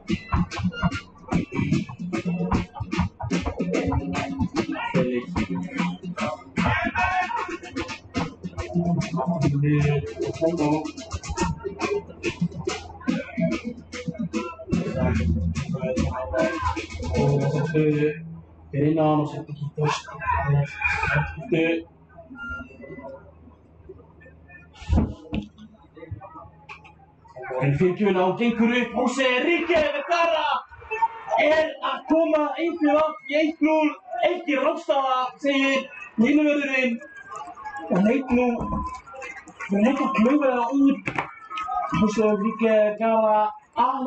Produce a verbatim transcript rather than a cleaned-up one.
Verena no se te quitó. En fyrirgefðu og gengur upp og segir Ríkey Vergara er að koma einhver átt í eitt núll, eitt í Ráðstafa, segir línuvörðurinn og leit nú fyrir leit að klaufa það út og svo Ríkey Vergara